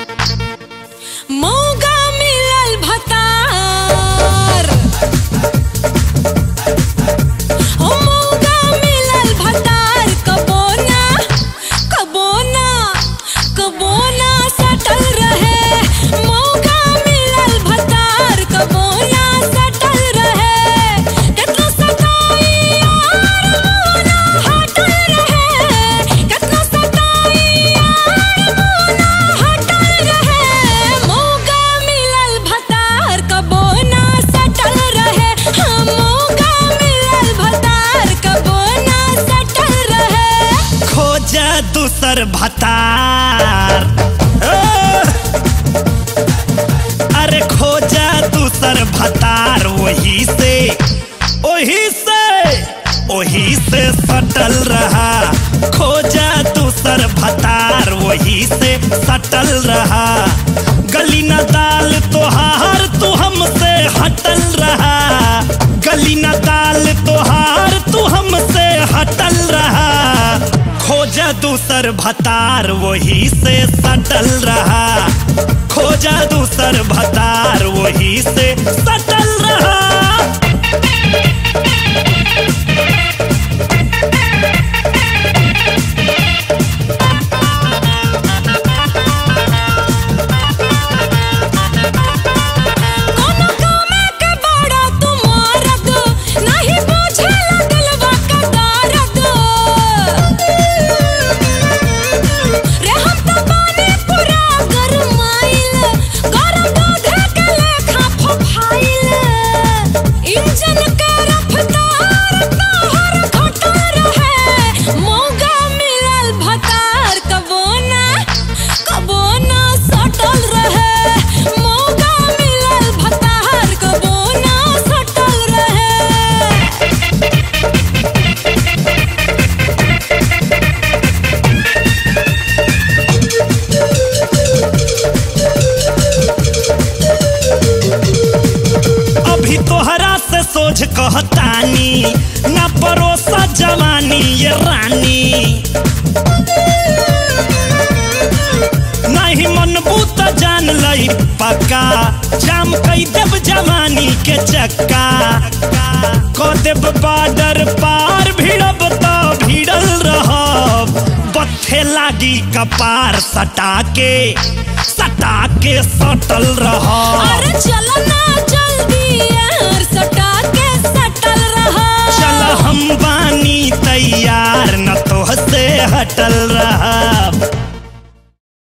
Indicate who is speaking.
Speaker 1: मौगा मिलल भतार, मौगा मिलल भतार, कबो ना सटल रहे। मौगा मिलल भतार, कबो ना सटल रहे। कितना सताई यार मोना हटल रहे, कितना सताई यार मोना हटल रहे। मौगा मिलल भतार, कबो ना सटल रहे। हाँ, मौगा मिलल भतार, कबो ना सटल रहे।
Speaker 2: खोजा दूसर भतार, अरे खोजा दूसर भतार, वही से सटल रहा। खोजा दूसर भतार, वही से सटल रहा। गली न दाल तोहार, तू हमसे हटल रहा। गली न दाल तोहार, तू हमसे हटल रहा। खोजा दूसर भतार, वही से सटल रहा। खोजा दूसर भतार, वही से सटल रहा। तोहरा से सोच कहतानी, ना परोसा जवानी ये रानी। नहीं मनबू तो जान लई पक्का, जाम कई देव जवानी के चक्का। को देव बॉर्डर पार, भिड़ब तो भिड़ल रहब। बत्थे लागी कपार, सटा के सटल रहब।
Speaker 1: अरे चलो ना जल्दी यार, सटा के सटल रहा।
Speaker 2: चल हम बानी तैयार, न तोहसे हटल रहा।